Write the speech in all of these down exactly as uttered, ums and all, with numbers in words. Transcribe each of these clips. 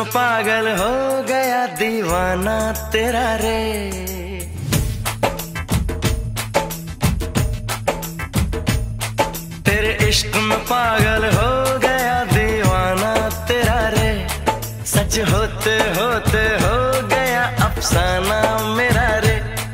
पागल हो गया दीवाना तेरा रे। तेरे इश्क में पागल हो गया दीवाना तेरा रे। सच होते होते हो गया अफसाना मेरा रे।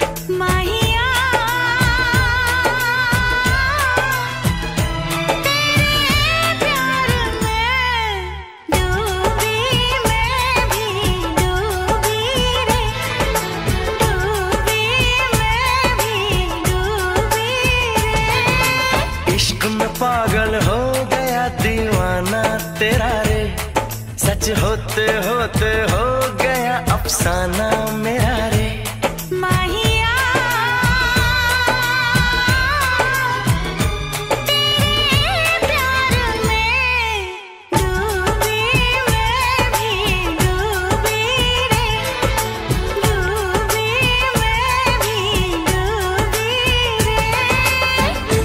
इश्क में पागल हो गया दीवाना तेरा रे। सच होते होते हो गया अफसाना मेरा रे। माहिया तेरे प्यार में डूबी मैं भी डूबी रे। डूबी मैं भी डूबी रे।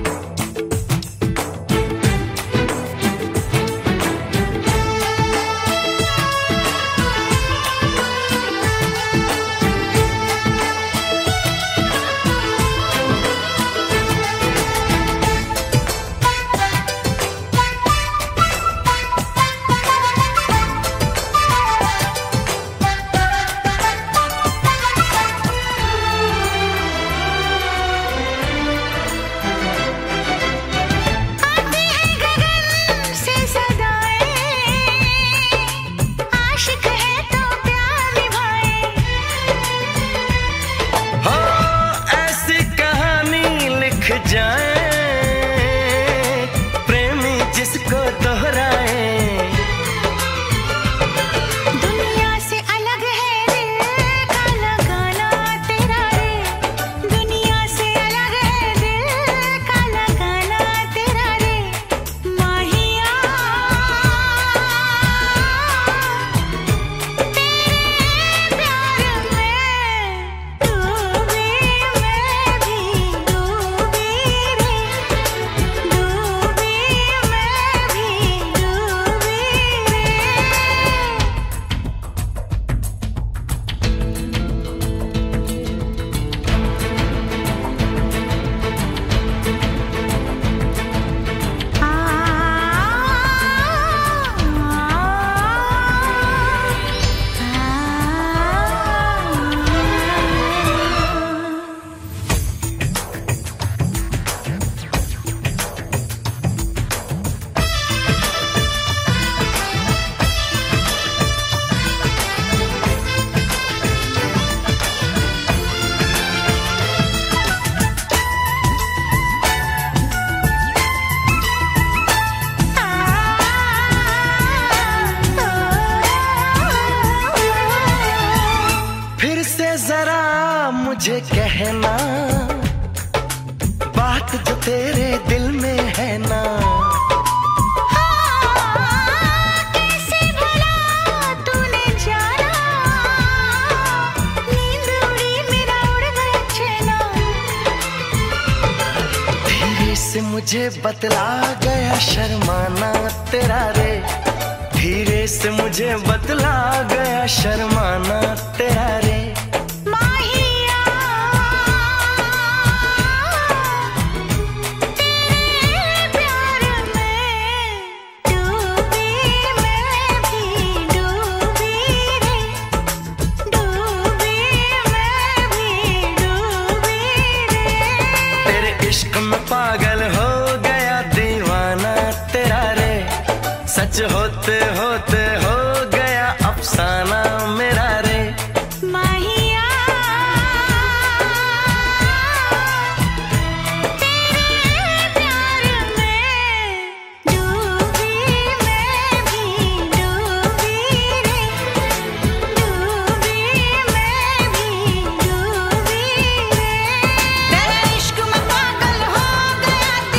जाए प्रेमी जिसको दोहराए। दुनिया से अलग है दिल का लगाना तेरा रे। दुनिया से अलग है दिल का लगाना तेरा रे। माहिया तेरे प्यार में डूबी मैं भी डूबी रे। डूबी मैं भी डूबी रे। फिर से जरा मुझे कहना बात जो तेरे दिल में है ना। कैसे भला तूने जाना। नींद उड़ी मेरा उड़ गया चैना। धीरे से मुझे बतला गया शर्माना तेरा रे। धीरे से मुझे बतला गया शर्माना तेरा रे। माहिया तेरे प्यार में डूबी मैं भी डूबी रे। डूबी मैं भी डूबी रे। तेरे इश्क में पागल हो गया दीवाना तेरा रे। सच होते होते हो गया अफसाना मेरा रे। माहिया तेरे प्यार में डूबी मैं भी डूबी रे। डूबी मैं भी डूबी रे। तेरे इश्क में पागल हो गया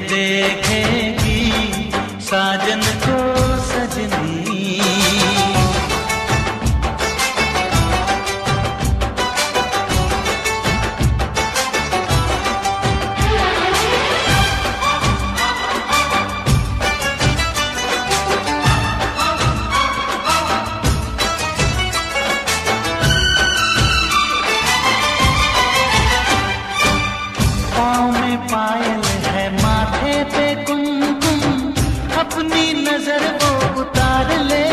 देखेगी साजन को सजनी। पायल है माथे पे कुमकुम, अपनी नजर वो उतार ले।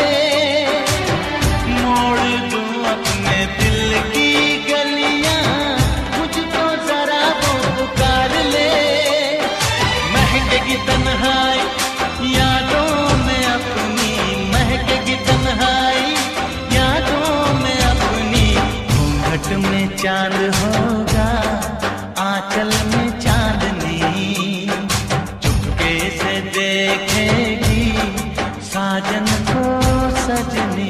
मोड़ दूं अपने दिल की गलियां, मुझको जरा वो पुकार ले। महकेगी तन्हाई यादों में अपनी, महकेगी तन्हाई यादों में अपनी। घूंघट में चांद होगा, आंचल में चांदनी, चुपके से देखेगी साजन को सजनी।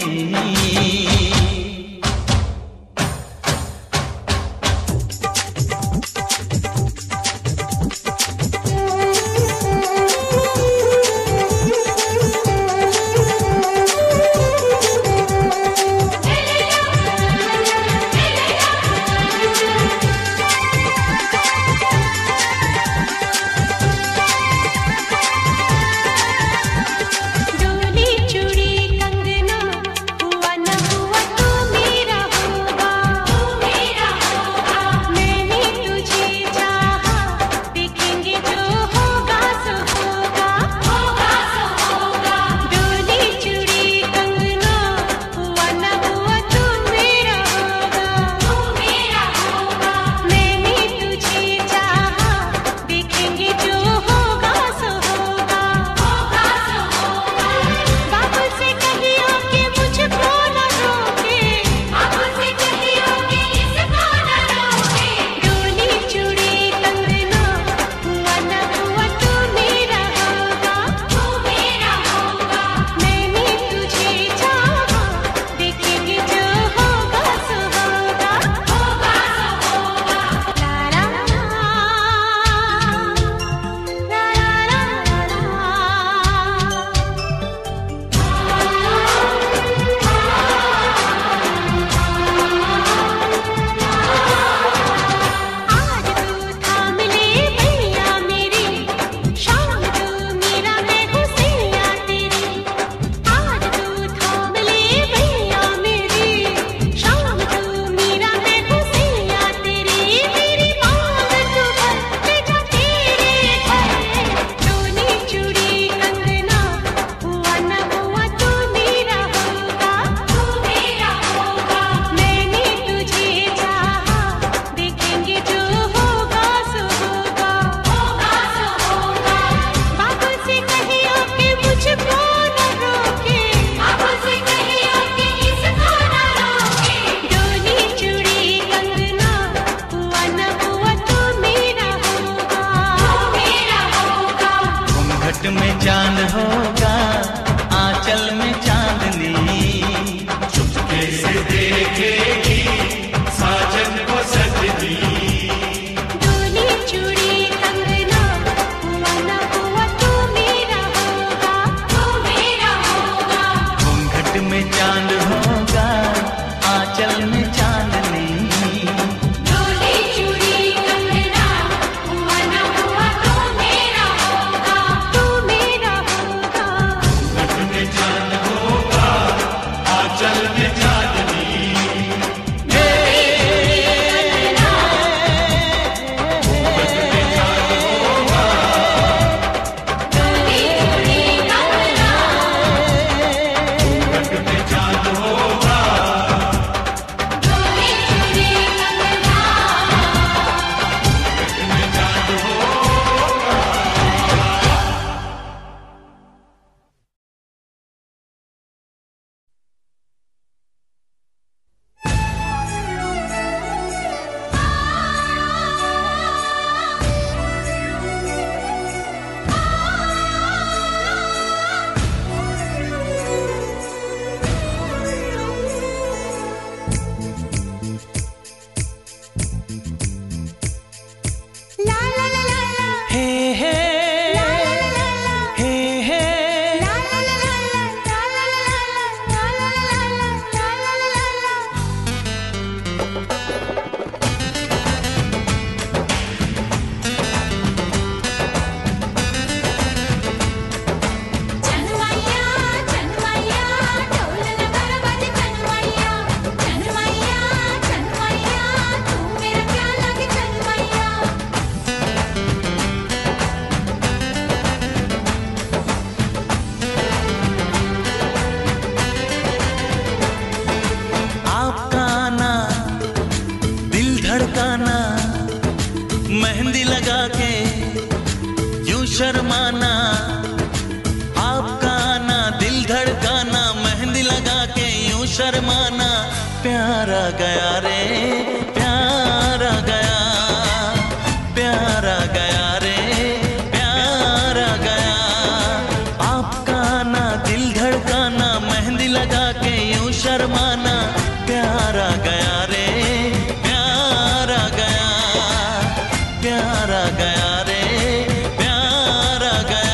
मेहंदी लगा के यूं शर्माना, आपका आना दिल धड़काना, मेहंदी लगा के यूं शर्माना, प्यारा गया रे प्यारा गया, प्यारा गया रे प्यारा गया, आपका आना दिल धड़काना, मेहंदी लगा के यूं शर्माना, प्यारा गया रे प्यारा गया, प्यारा गया रे प्यारा गया।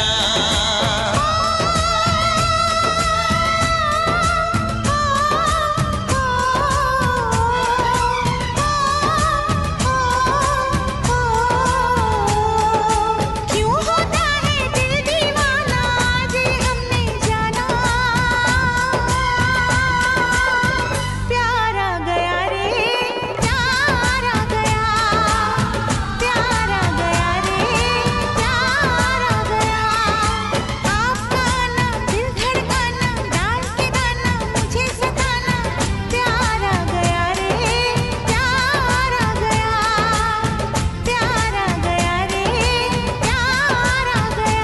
क्यों होता है दिल दीवाना, जी हमने जाना, प्यारा गया रे प्यारा गया, प्यारा गया रे प्यारा गया, आपका आना दिल धड़काना, डाल के गाना मुझे सताना, प्यारा गया रे प्यारा गया, प्यारा गया रे प्यारा गया।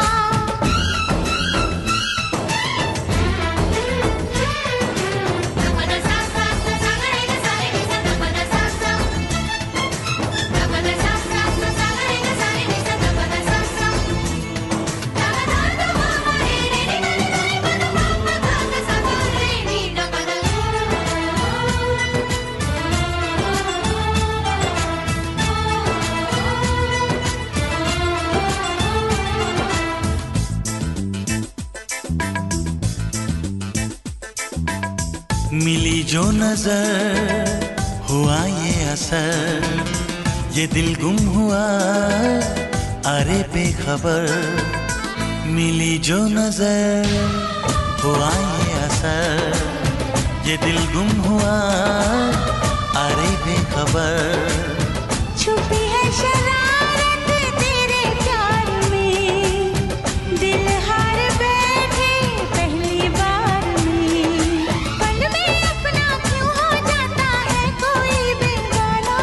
मिली जो नजर हुआ ये असर, ये दिल गुम हुआ अरे बेखबर, मिली जो नजर हुआ ये असर, ये दिल गुम हुआ अरे बेखबर, छुपी है शरारत तेरे प्यार में, दिल हार बैठे पहली बार में, पल में अपना क्यों हो जाता है कोई बेगाना,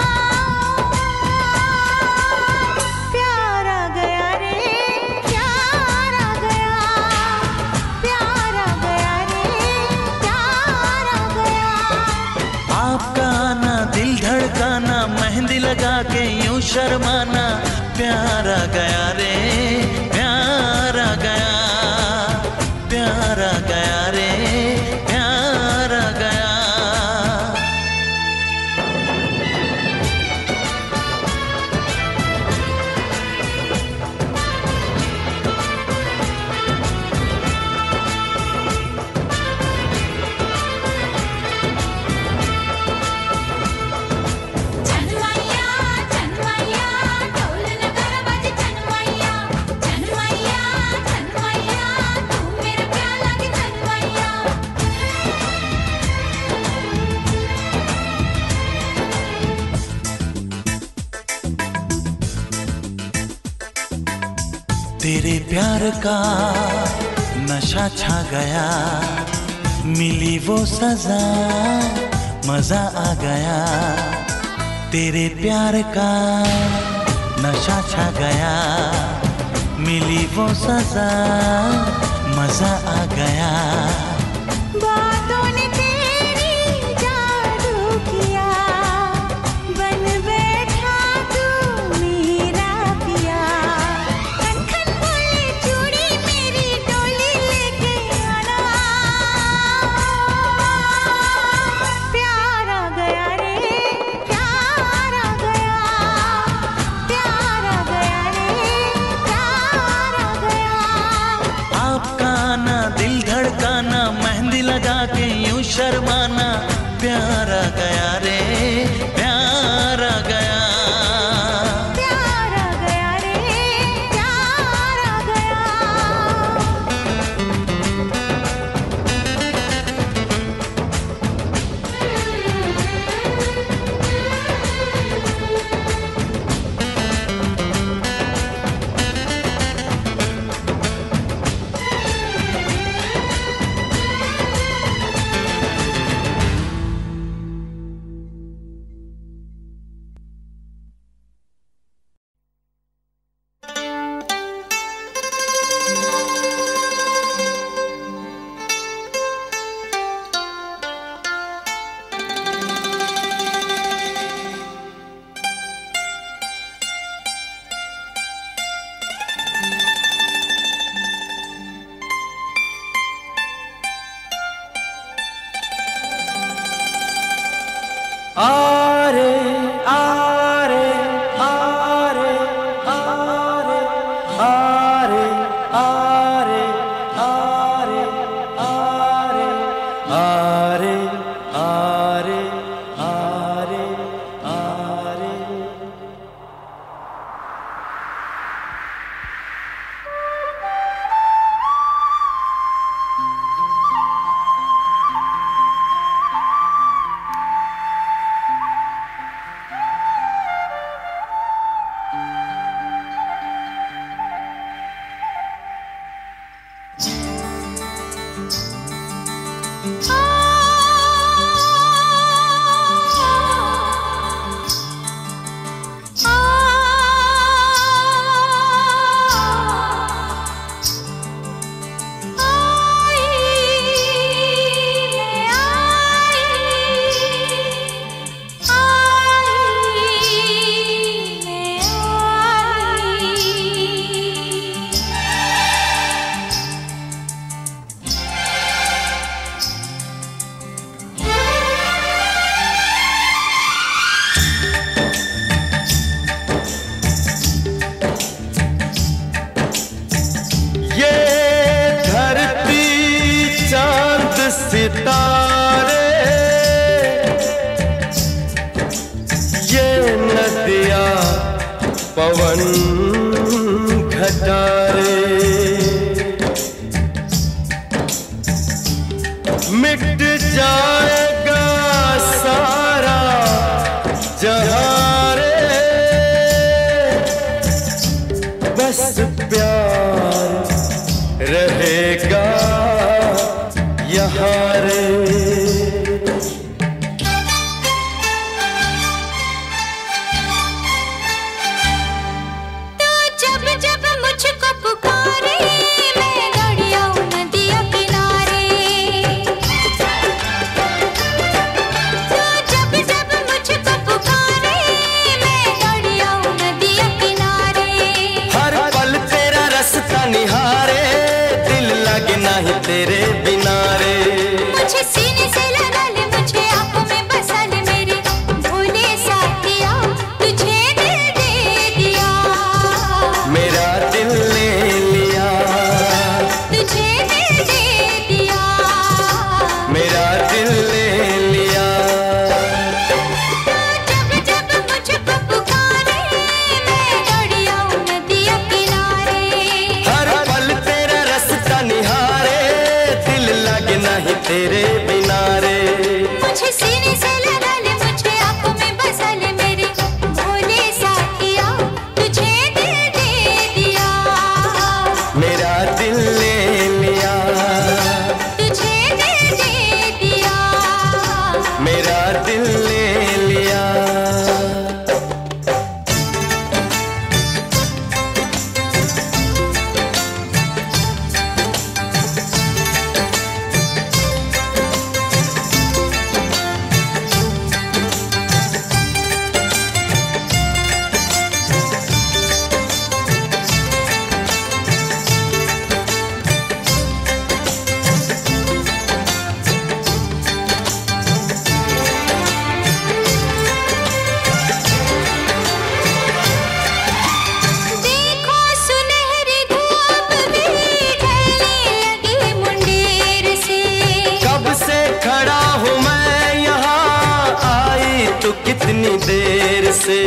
प्यारा गया रे प्यारा गया, प्यारा गया रे प्यारा गया, आपका आना दिल धड़काना, मेहंदी लगा के यूं शर्माना, प्यारा गया रे प्यारा गया, प्यारा गया रे प्यारा गया। चनमैया चनमैया ढोल नगर बज चनमैया, चनमैया चनमैया तू मेरा प्याला की चनमैया। तेरे प्यार का नशा छा गया, मिली वो सजा मजा आ गया, तेरे प्यार का नशा छा गया, मिली वो सजा मजा आ गया, बातों ने तेरी जादू किया, बन बैठा तू मेरा पिया, खन खन बोले चूड़ी मेरी डोली लेके आना, प्यारा गया रे प्यारा गया, प्यारा गया रे प्यारा गया, आपका आना दिल धड़काना, मेहंदी लगा के यूं शर्माना, प्यारा गया रे प्यारा गया, प्यारा गया रे प्यारा गया। पवन घटाए मिट जाएगा सारा जहां रे, बस प्यार रहेगा यहाँ रे। तेरे बिना रे मुझे सीने से लगा ले, मुझे आंखों में बसा ले मेरे भोले साथिया, तुझे दिल दे दिया। मेरा दिल ले लिया, तुझे दिल दे दिया। मेरा दिल ले लिया। जब जब मुझको पुकारे मैं दौड़ी आऊं नदिया किनारे, हर पल तेरा रास्ता निहारे, नहीं तेरे बिना रे। मुझे सीने से लगा ले, मुझे आंखों में बसा ले मेरे भोले साथिया, तुझे दिल दे दिया। मेरा दिल ले लिया, तुझे दिल दे दिया। मेरा दिल ले लिया। कितनी देर से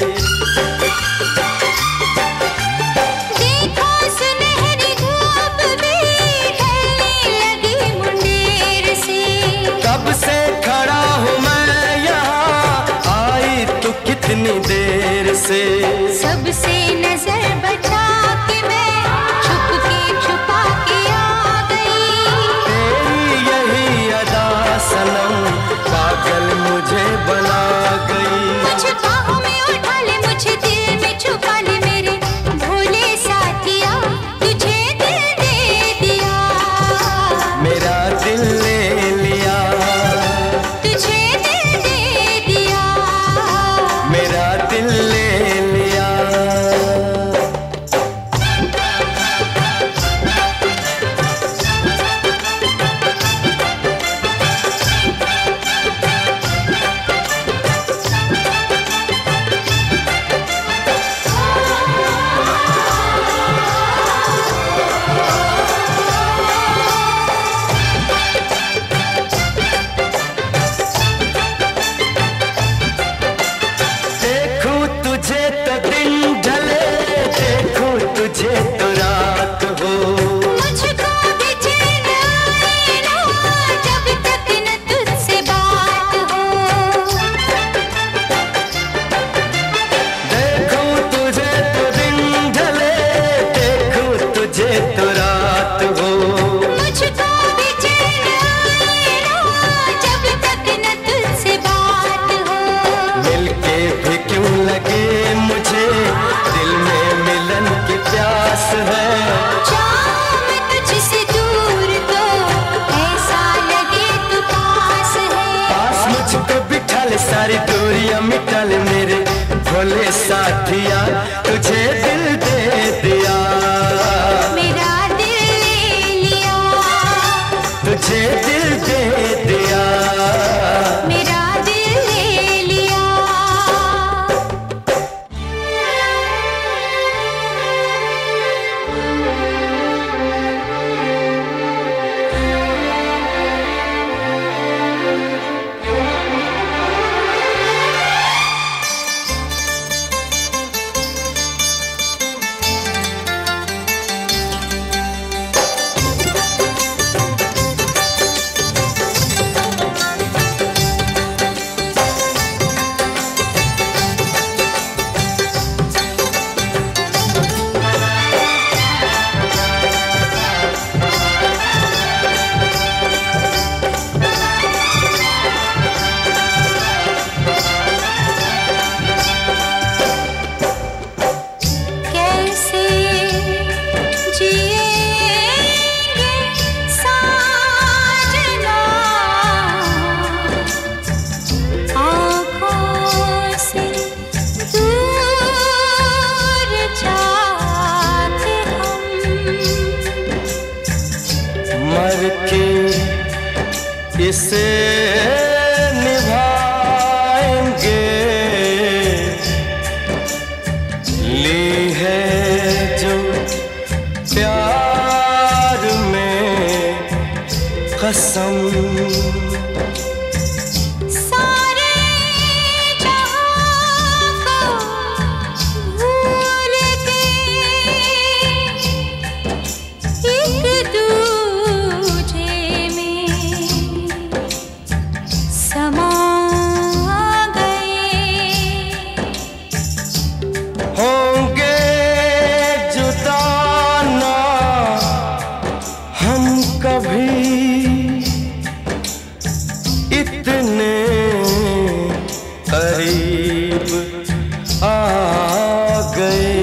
देखो सुनहरी धूप भी ढलने लगी मुंडेर से, कब से खड़ा हूँ मैं यहाँ, आई तू कितनी देर से। सबसे नजर बचा के मैं छुप के छुपा के आ गई, तेरी यही अदा सनम पागल मुझे बना गई। मुझे बाहों में उठा ले, मुझे दिल में छुपा ले मेरे भोले साथिया, तुझे दिल दे दिया। मेरा दिल ले लिया, तुझे दिल दे दिया। मेरा दिल ले लिया। सारी दूरियां मिटा ले मेरे भोले साथिया, तुझे दिल दे दिया। मेरा दिल ले लिया, तुझे दिल दे दिया। मेरा दिल ले लिया। इसे निभाएंगे। ली है जो प्यार में कसम, सारे जहां को भूल के एक दूजे में समा गए। होंगे जुदा ना हम कभी, इतने करीब आ गए।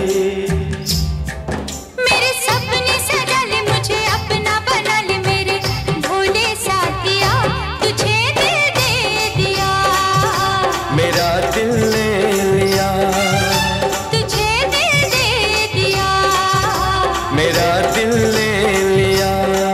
मेरे सपने सजा ले, मुझे अपना बना ले, मेरे भोले साथिया तुझे दिल दे दिया। मेरा दिल ले लिया, तुझे दिल दे दिया। मेरा दिल ले लिया।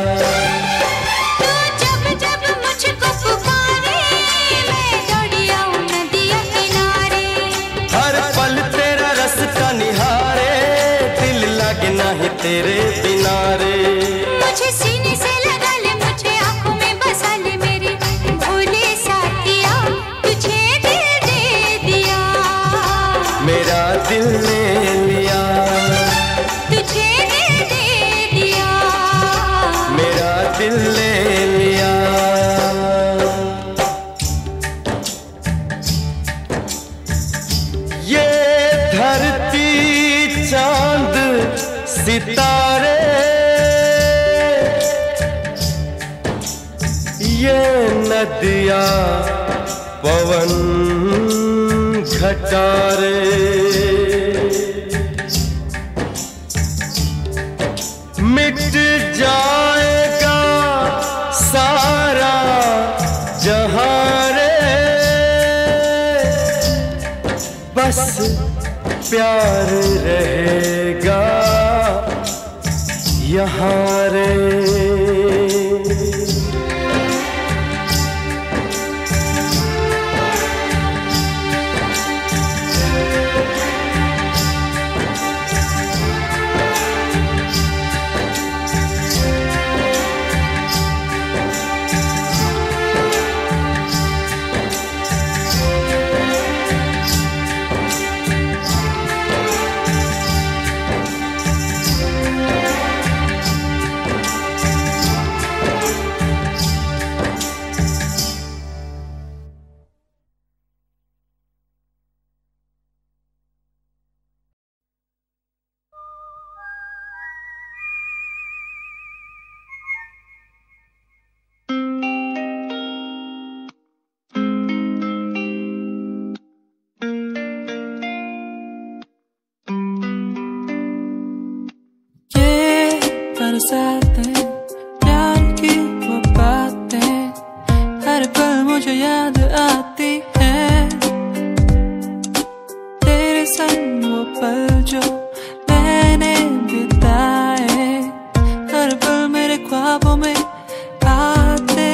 तू जब जब मुझको पुकारे, मैं दौड़ी आऊं नदिया किनारे। हर पल तेरा रास्ता निहारे, दिल लागे नहीं तेरे बिना रे। मुझे सीने से लगा ले, मुझे आंखों में बसा ले, मेरे भोले साथिया तुझे दिल दे दिया। मेरा दिल ले लिया, तुझे दिल दे दिया। मेरा दिल ले लिया। ये धरती चांद सितारे, ये नदियाँ पवन घटारे, मिट जाएगा सारा जहां रे, बस प्यार रहेगा यहाँ रे। बरसातें, प्यार की वो बातें, हर पल मुझे याद आती हैं। तेरे संग वो पल जो मैंने बिताए, हर पल मेरे ख्वाबों में आते।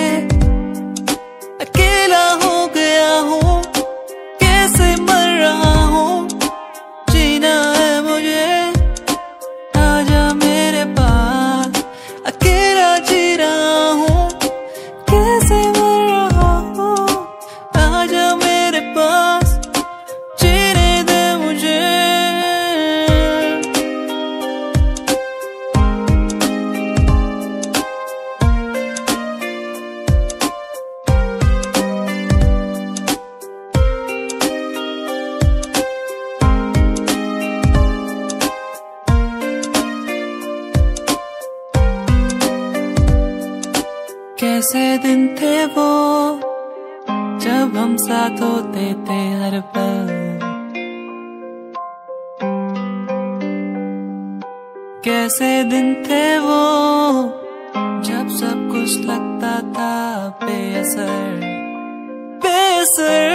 अकेला हो गया हूँ, कैसे मर रहा हूँ, जीना है मुझे, आजा मेरे पास। अकेला जी रहा हूँ, कैसे मर रहा हूँ, आजा मेरे पास, जीने दे मुझे। कैसे दिन थे वो जब हम साथ होते थे हर पल, कैसे दिन थे वो जब सब कुछ लगता था बेअसर बेअसर।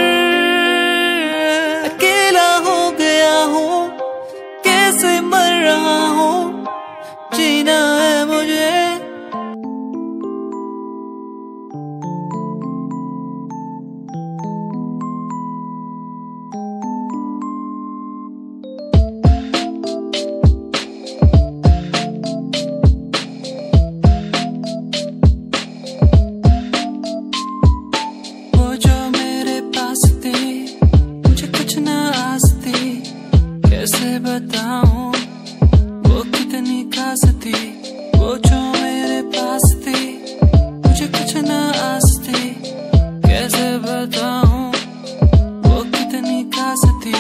अकेला हो गया हूँ, कैसे मर रहा हूँ, जीना है मुझे। कैसे बताऊं वो कितनी खास थी, वो जो मेरे पास थी, मुझे कुछ न आस थी। कैसे बताऊं वो कितनी खास थी।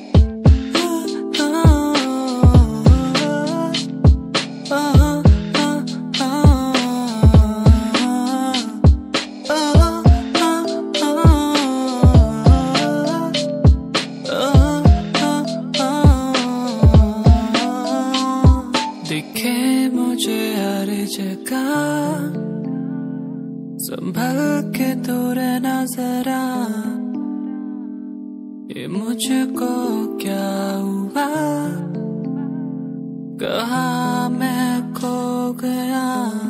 दिखे मुझे हर जगह, संभल के तो रहना जरा। ये मुझको क्या हुआ, कहाँ मैं खो गया।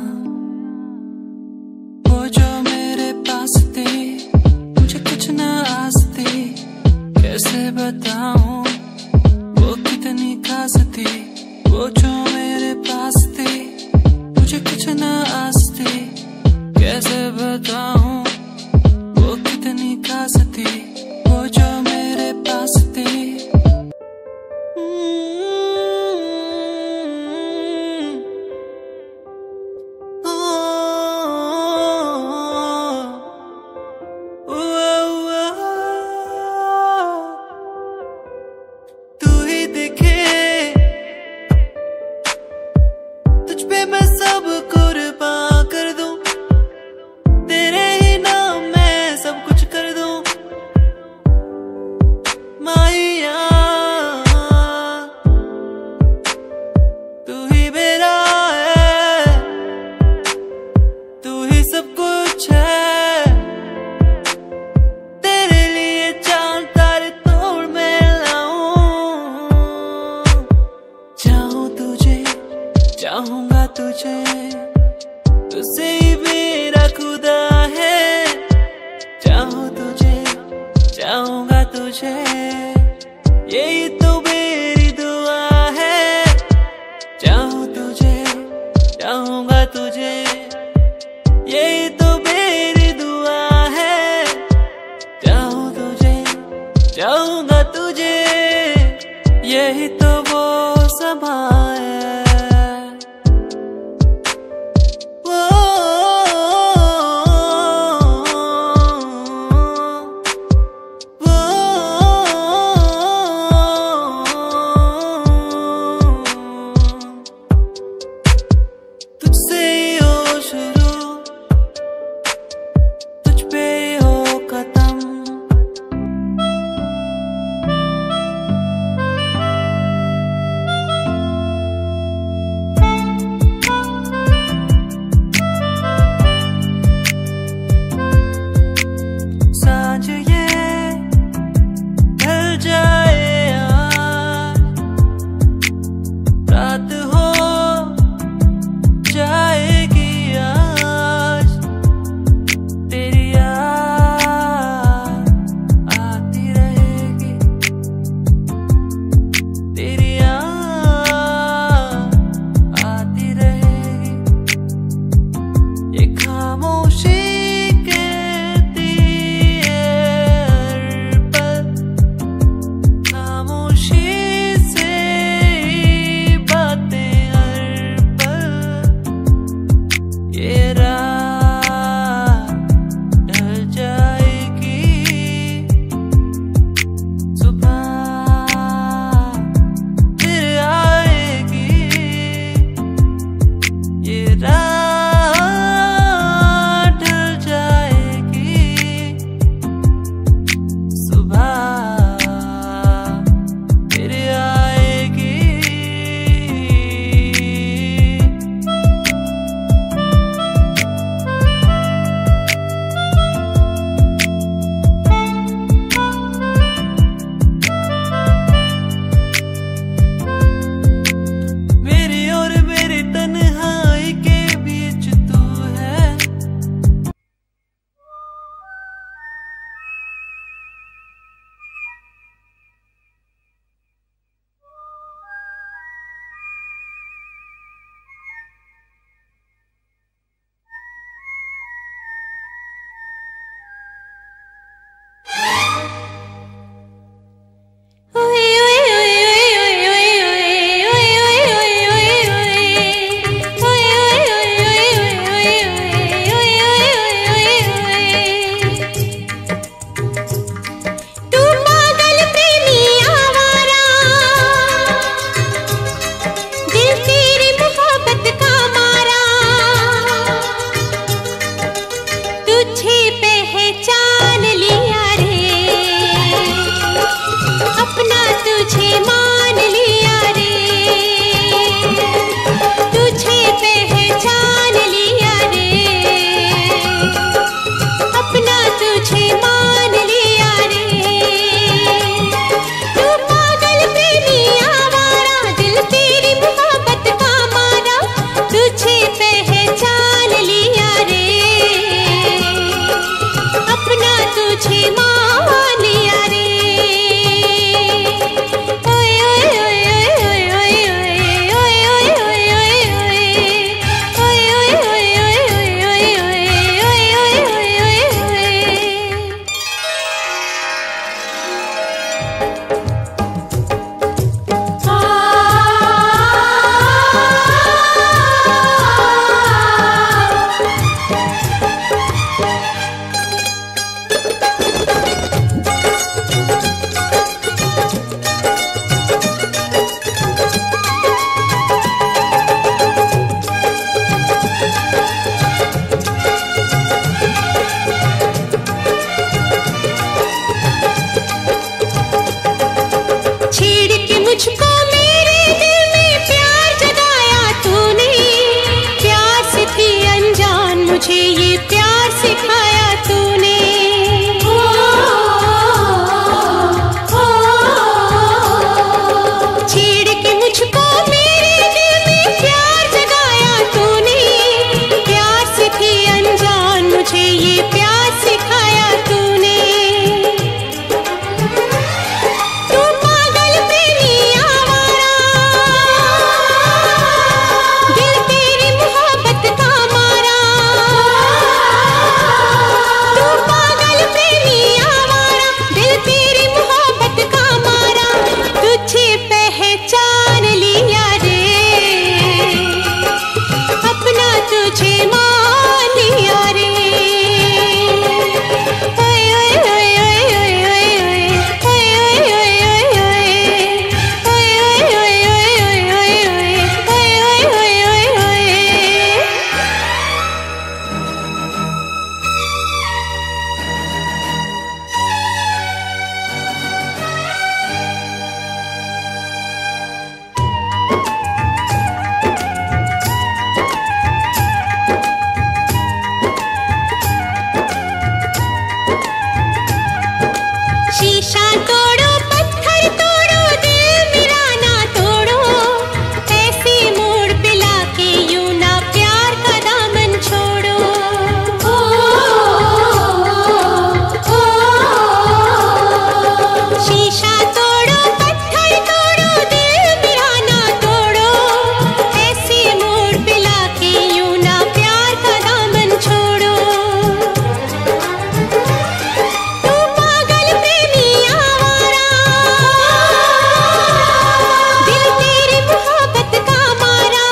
वो जो मेरे पास थी, मुझे कुछ न आस थी। कैसे बताऊं वो कितनी खास थी, वो जो मेरे पास थी, मुझे कुछ न आस थी। कैसे बताऊं वो कितनी खास थी, वो जो मेरे पास थी। तू ही दिखे, तुझ पे मैं सब कुर्बान कर दूं, तेरे ही नाम मैं सब कुछ कर दूं। माहिया तू ही मेरा है, तू ही सब कुछ है। तेरे लिए चांद तारे तोड़ मैं लाऊं। चाहूं तुझे, चाहूंगा तुझे, तुझसे ही मेरा खुदा है। चाहूं तुझे, चाहूंगा तुझे, यही तो मेरी दुआ है। चाहूं तुझे, चाहूंगा तुझे, यही तो मेरी दुआ है। चाहूं तुझे, चाहूंगा तुझे, यही तो वो समा है। तुझसे ही हो शुरू, तुझ पे ही हो खत्म। मुझको मेरे दिल में प्यार जगाया तूने, प्यार से थी अनजान मुझे ये प्यार सिखाया तूने। छेड़ के मुझको मेरे दिल में प्यार जगाया तूने, प्यार से थी अनजान मुझे ये प्यार सिखाया तूने। तू पागल प्रेमी आवारा, दिल तेरी मोहब्बत का मारा। तू पागल प्रेमी आवारा, दिल तेरी मोहब्बत का मारा। तुझे पहचान लिया रे, अपना तुझे मान लिया रे। ओए ओए ओए ओए ओए ओए ओए ओए ओए ओए ओए ओए ओए ओए ओए ओए ओए ओए। शीशा तोड़ो पत्थर तोड़ो दिल मेरा ना तोड़ो, ऐसे मोड़ पे लाके यूं ना प्यार का दामन छोड़ो। ओ, ओ, ओ, शीशा तोड़ो पत्थर तोड़ो दिल मेरा ना तोड़ो, ऐसे मोड़ पे लाके यूं ना प्यार का दामन छोड़ो। तू पागल प्रेमी आवारा, दिल तेरी मोहब्बत का मारा।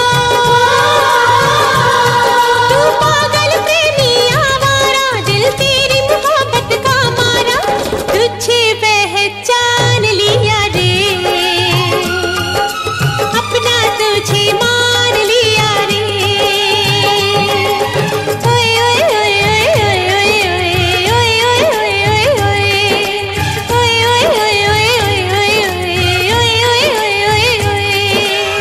तू पागल प्रेमी आवारा, दिल तेरी मोहब्बत का मारा। तुझे पहचान लिया रे, अपना तुझे मान लिया रे। ओए ओए ओए ओए ओए ओए ओए ओए ओए ओए ओए ओए ओए ओए ओए ओए ओए ओए ओए।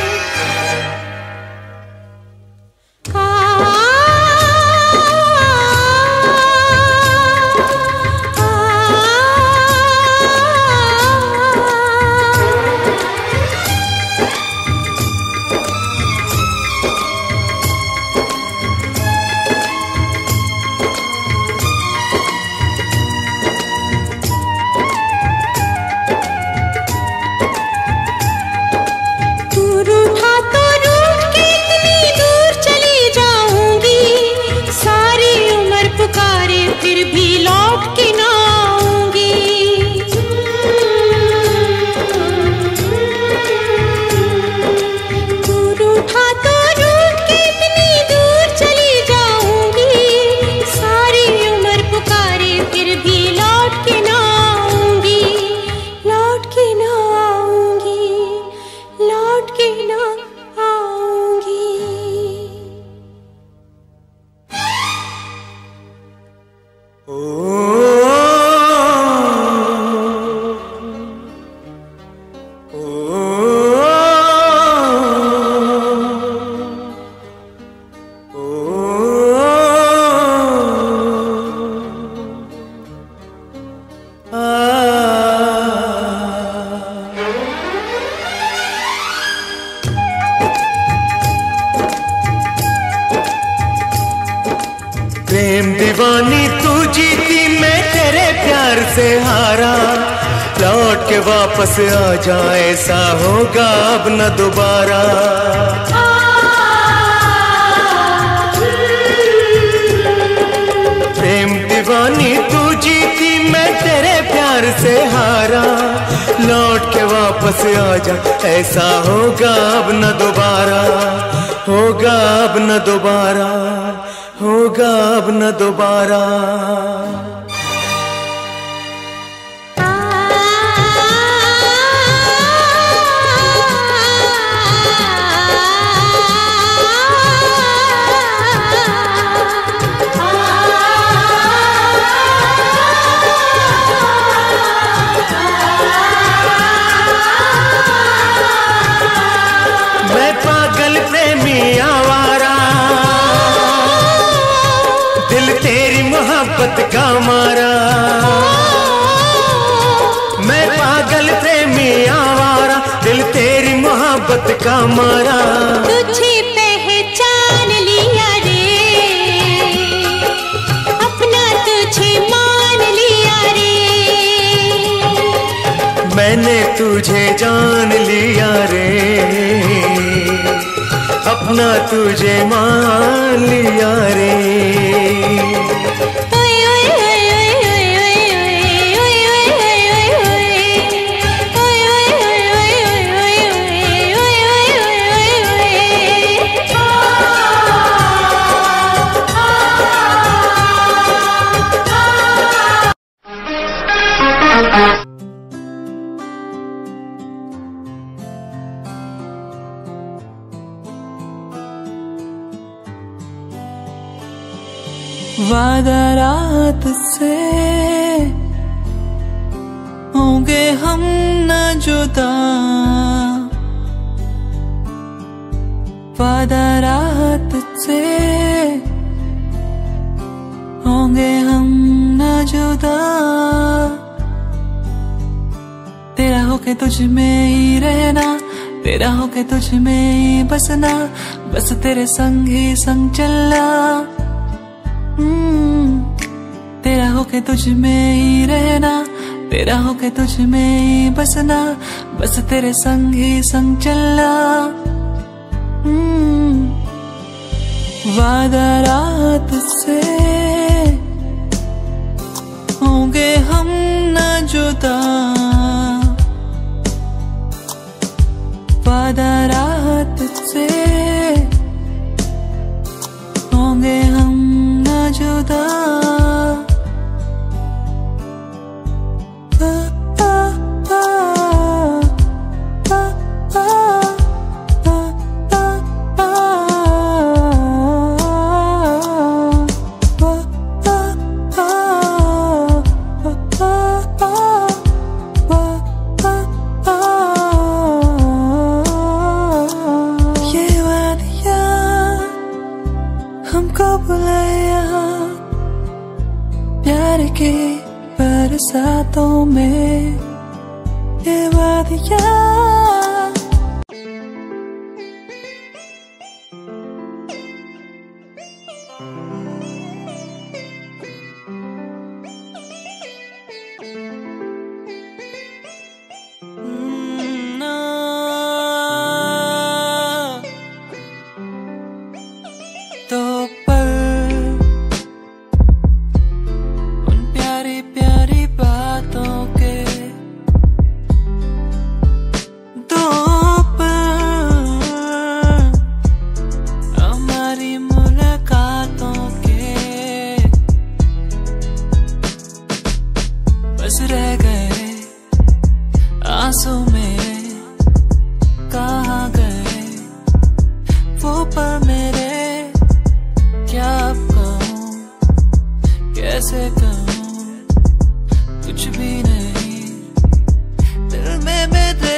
तू रूठा तो रूठ के इतनी दूर चली जाऊंगी, सारी उम्र पुकारे फिर भी लौट के ना आऊंगी। तू रूठा तो रूठ के इतनी दूर चली जाऊंगी, सारी उम्र पुकारे फिर भी लौट के ना आऊंगी। लौट के ना आऊंगी, लौट के ना आऊंगी। प्रेम दीवानी तू जीती मैं तेरे प्यार से हारा, लौट के वापस आ जा ऐसा होगा अब न दोबारा। प्रेम दीवानी तू जीती मैं तेरे प्यार से हारा, लौट के वापस आ जा ऐसा होगा अब न दोबारा। होगा अब न दोबारा, होगा अब न दोबारा। आ मोहब्बत का मारा, मैं पागल प्रेमी आवारा, दिल तेरी मोहब्बत का मारा। तुझे पहचान लिया रे, अपना तुझे मान लिया रे, मैंने तुझे जान लिया रे, अपना तुझे मान लिया रे। वादा रात से होंगे हम न जुदा, वादा रात से होंगे हम न जुदा, तेरा होके तुझ में ही रहना, तेरा होके तुझ में ही बसना, बस तेरे संग ही संग चलना। तेरा होके तुझ में ही रहना, तेरा होके तुझ में ही बसना, बस तेरे संग ही संग चलना। वादा रात से होंगे हम न जुदा, वादा रात से होंगे हम न जुदा। प्यार के बरसातों में ये वादियाँ तो पर उन प्यारी प्यारी बातों के दो पर हमारी मुलाकातों के बस रह गए आंसू मेरे, कहाँ गए वो पल मेरे, क्या अब कहूँ कैसे कहूँ, कुछ भी नहीं दिल में मेरे।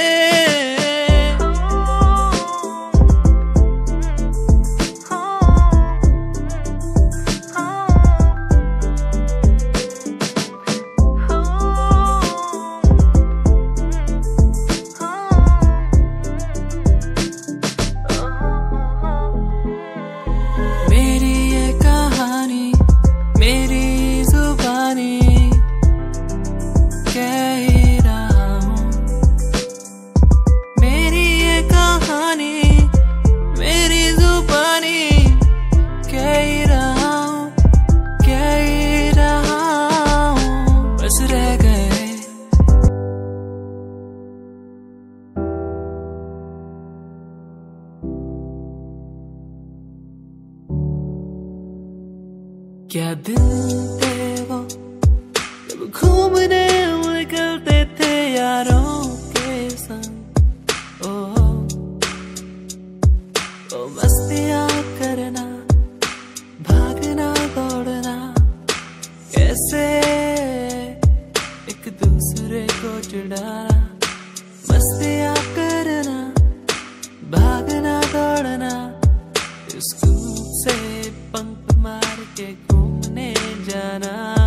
मेरी ये कहानी मेरी जुबानी कह ही रहा हूँ, मेरी ये कहानी मेरी जुबानी कह ही रहा हूँ, कह ही रहा हूँ, बस रह गए क्या दिन थे वो जब घूमने निकलते थे यारों के संग। ओ, ओ मस्तियाँ करना, भागना दौड़ना, कैसे एक दूसरे को चिढ़ाना, मस्तियाँ करना, भागना दौड़ना, स्कूल से पंख मार के घूमने जाना।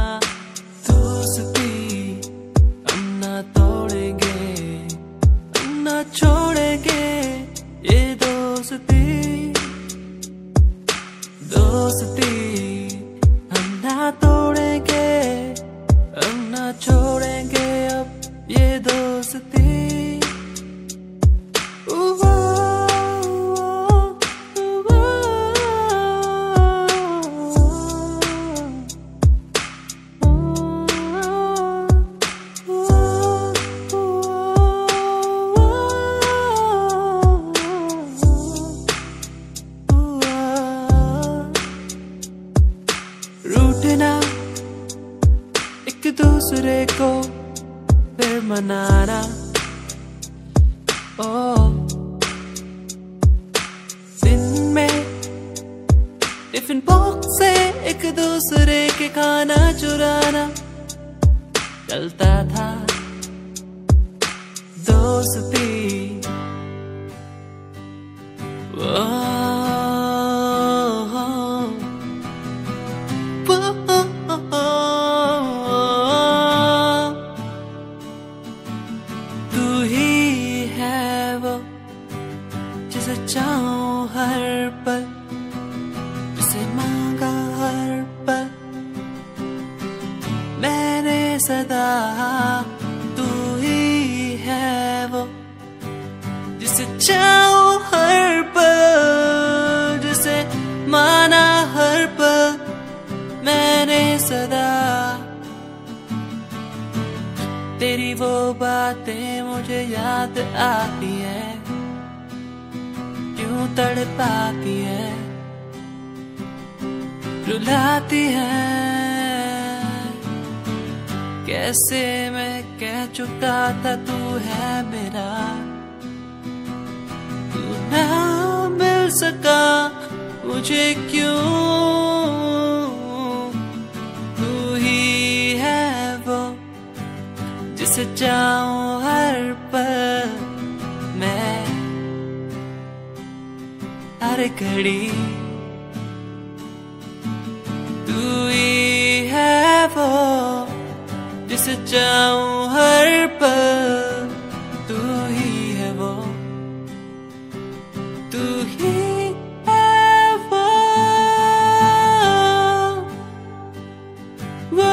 टिफिन बॉक्स से एक दूसरे के खाना चुराना चलता था दोस्ती। वो तू ही है वो जिसे चाहूं हर पल, जिसे मांगा हर पल मैंने सदा। तू ही है वो जिसे चाहूं हर पल, जिसे माना हर पल मैंने सदा। तेरी वो बातें मुझे याद आती है, क्यों तड़पाती है, रुलाती है। कैसे मैं कह चुका था तू है मेरा, तू ना मिल सका मुझे क्यों। तू ही है वो जिसे चाहूं हर पल मैं, हर घड़ी। तू ही है वो जिसे चाहूं हर पल, तू ही है वो, तू ही है वो, वो।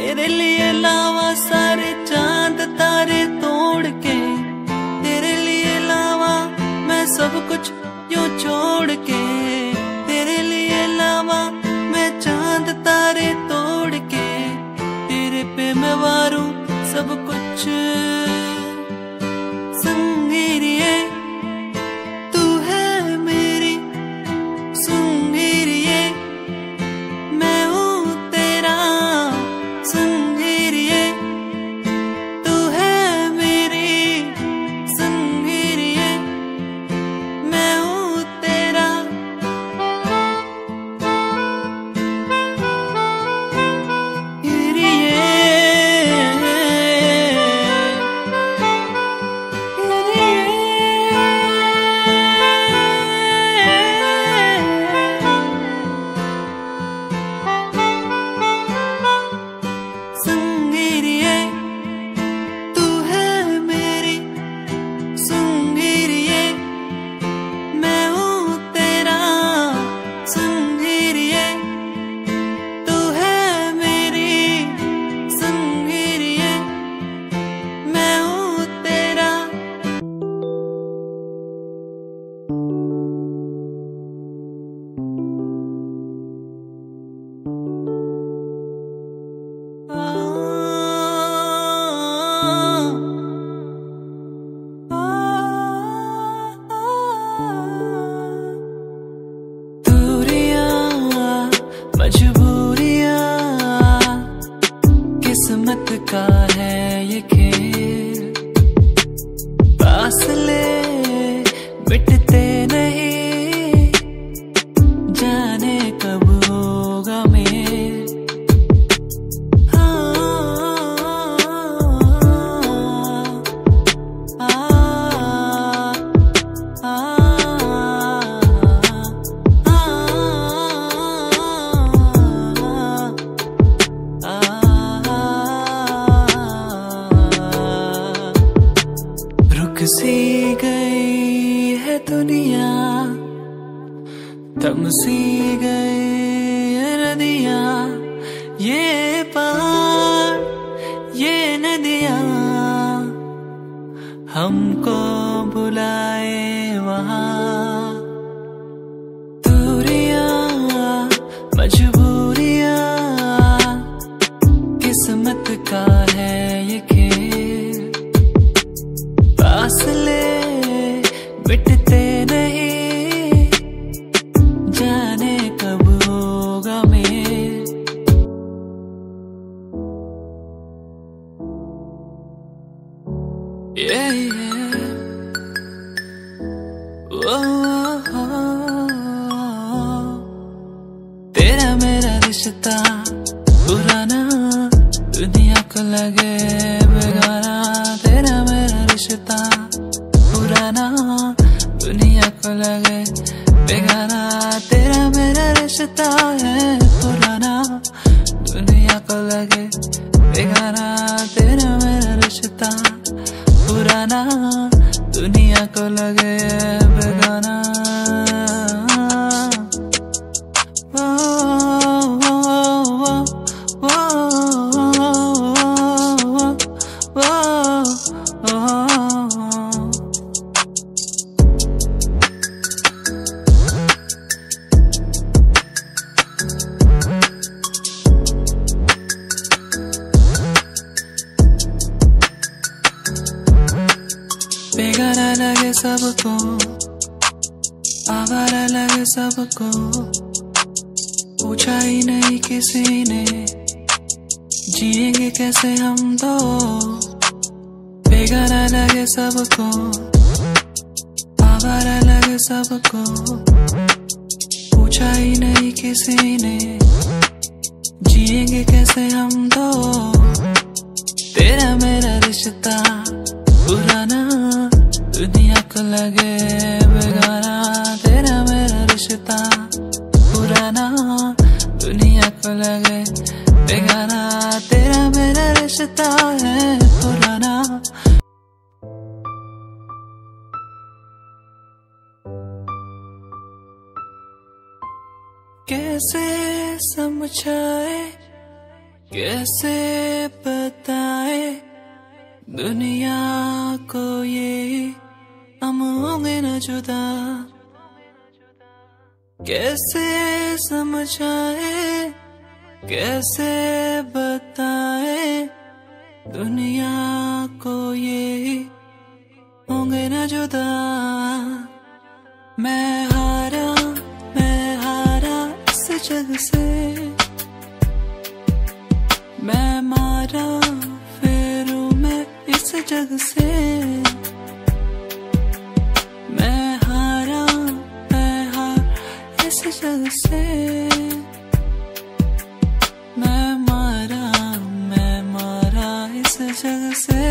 तेरे लिए लावा सारे चांद तारे तोड़ के, तेरे लिए लावा मैं सब कुछ यूं छोड़ के, तेरे लिए लावा मैं चांद तारे तोड़ के, तेरे पे मैं वारूं सब कुछ। संगीरिए तू है मेरी, संगीरिए मैं हूँ तेरा, संगीरिए तू है मेरी, संगीरिए मैं हूँ तेरा। संगीरिए तू है मेरी, संगीरिए मैं हूँ तेरा, संगीरिए तू है मेरी, संगीरिए मैं हूँ तेरा। दूरियां मजबूरियां किस्मत का है ये खेल, फासले मिटते नहीं जाने कब होगा मेल। रुक सी गई है दुनिया, थम सी गई है नदियाँ, ये पहाड़ ये नदियाँ हमको बुलाए वहाँ। दूरियां मजबूरियां किस्मत का है ये खेल, फासले मिटते नहीं जाने कब होगा मेल। Yeah, yeah. Oh, oh, oh. तेरा मेरा रिश्ता पुराना दुनिया को लगे बेगाना, तेरा मेरा रिश्ता पुराना दुनिया को लगे बेगाना, तेरा मेरा रिश्ता है पुराना दुनिया को लगे बेगाना, तेरा मेरा रिश्ता पुराना दुनिया को लगे बेगाना। ओ, ओ, ओ, ओ, ओ, ओ, ओ। बेगाना लगे सबको, आवारा लगे सबको, पूछा ही नहीं किसी ने जिएंगे कैसे हम दो। बेगाना लगे सबको, आवारा लगे सबको, पूछा ही नहीं किसी ने जिएंगे कैसे हम दो। तेरा मेरा रिश्ता पुराना दुनिया को लगे बेगाना, तेरा मेरा रिश्ता पुराना दुनिया को लगे बेगाना, तेरा मेरा रिश्ता है पुराना। कैसे समझाए कैसे बताए दुनिया को ये हम होंगे न जुदा, कैसे समझाए कैसे बताए दुनिया को ये होंगे न जुदा। मैं हारा मैं हारा इस जग से, मैं मारा फेरू मैं इस जग से। मैं हारा मैं हार इस जग से, मैं मारा मैं मारा इस जग से।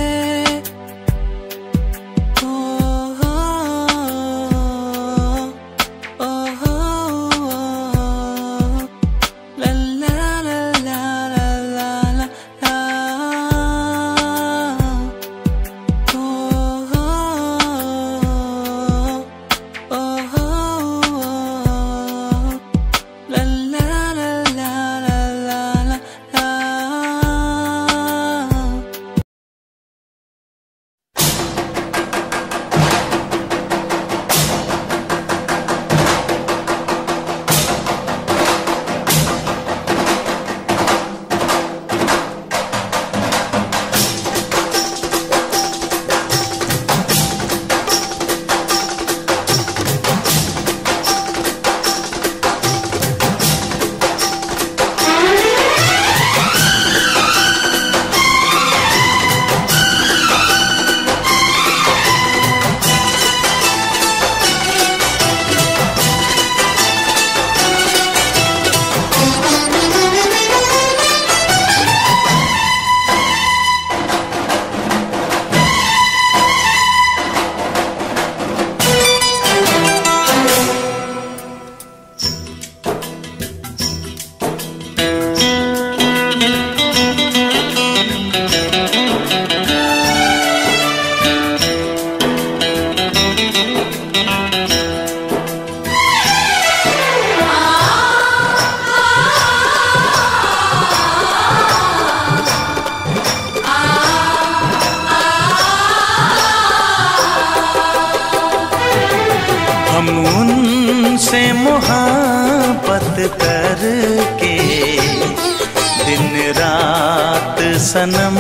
उनसे मोहब्बत करके दिन रात सनम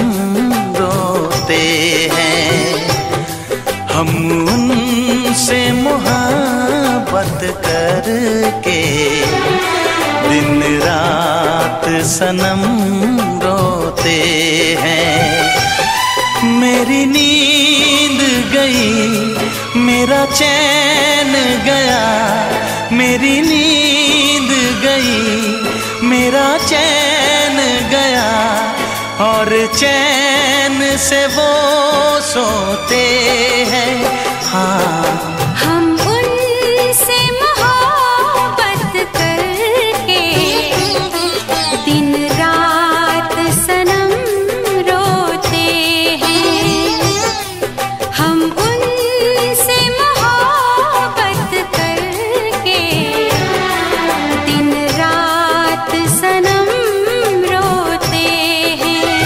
रोते हैं। हम उनसे मोहब्बत करके दिन रात सनम रोते हैं। मेरी नींद गई मेरा चैन गया, मेरी नींद गई मेरा चैन गया, और चैन से वो सोते हैं। हाँ हम उनसे मोहब्बत करके दिन रात सनम रोते हैं। हम उनसे मोहब्बत करके दिन रात सनम रोते हैं।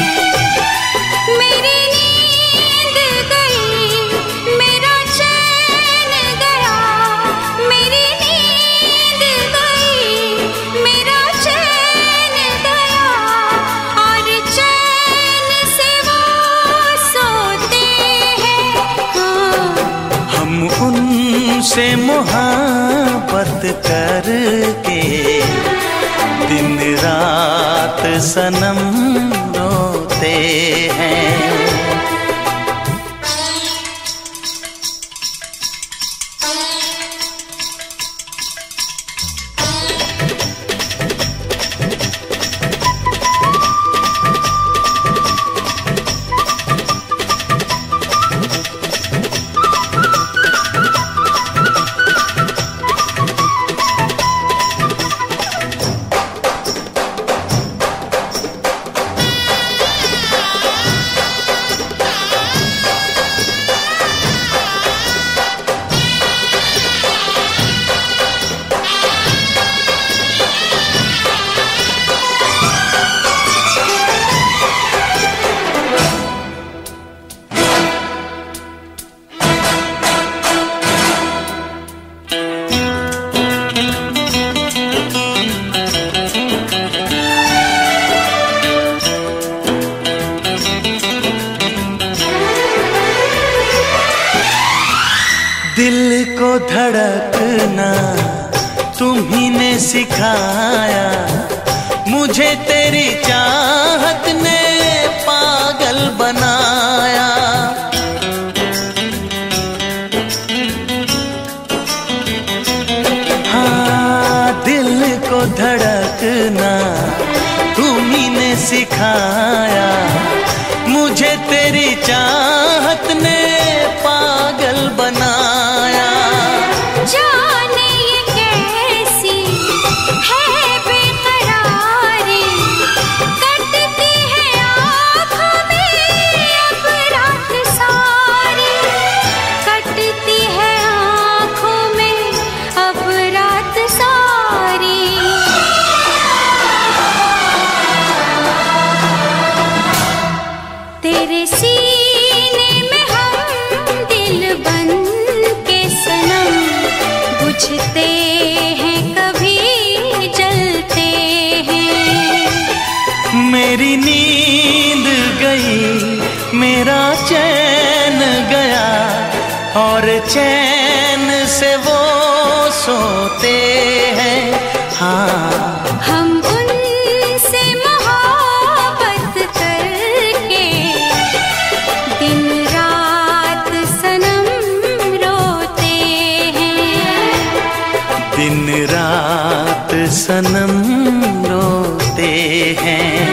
मेरी नींद गई मेरा चैन गया, मेरी नींद गई मेरा चैन गया, और चैन से वो सोते हैं। हाँ हम उनसे मोहब्बत करके दिन रात सनम रोते हैं। धड़कना तुम्ही ने सिखाया, मुझे तेरी चाहत ने पागल बनाया। हाँ, दिल को धड़कना तुम्ही ने सिखाया, मुझे तेरी चाहत ने पागल बनाया। जाने ये कैसी है बेकरारी, कटती है आँखों में अब रात सारी, कटती है आँखों में अब रात सारी। तेरे सीने में हम दिल बन के सनम, बुझते हैं कभी जलते हैं। मेरी नींद गई, मेरा चैन गया, और चैन से वो सोते हैं। हाँ, हम उनसे मोहब्बत करके दिन रात सनम रोते हैं। दिन रात सनम रोते हैं।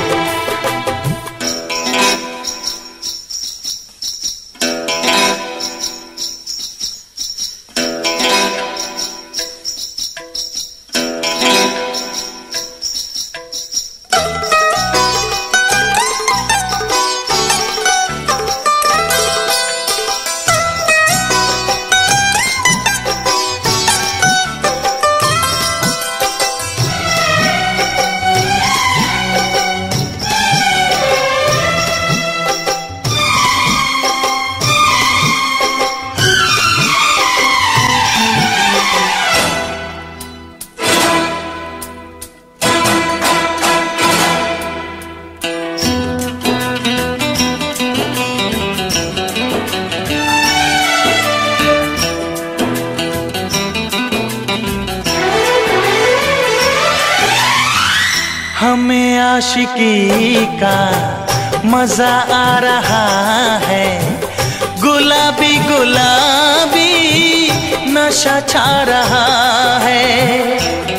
हमें आशिकी का मजा आ रहा है, गुलाबी गुलाबी नशा छा रहा है।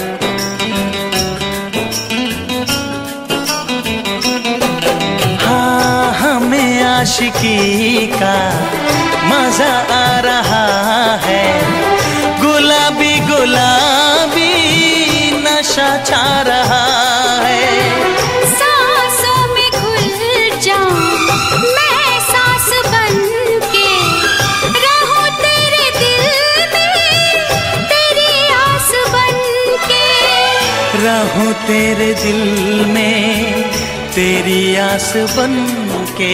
हाँ, हमें आशिकी का मजा आ रहा है, गुलाबी गुलाबी नशा छा रहा है। सांसों में घुल जाऊं मैं सांस बन के, रहूं तेरे दिल में तेरी आस बन के। रहूं तेरे दिल में तेरी आस बन के।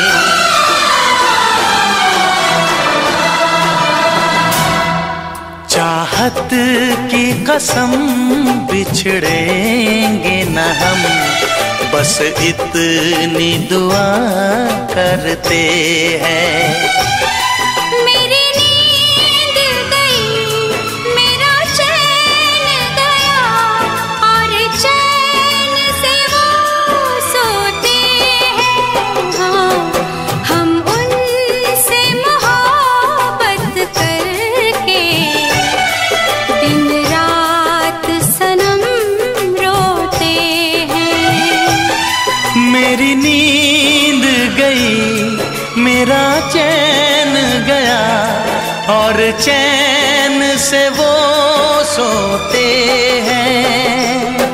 चाहत की कसम बिछड़ेंगे न हम, बस इतनी दुआ करते हैं। मेरी नींद गई, मेरा चैन गया, और चैन से वो सोते हैं। हाँ, हम उनसे मोहब्बत करके दिन रात सनम रोते हैं। मेरी नींद गई, मेरा चैन गया, और चैन से वो सोते हैं।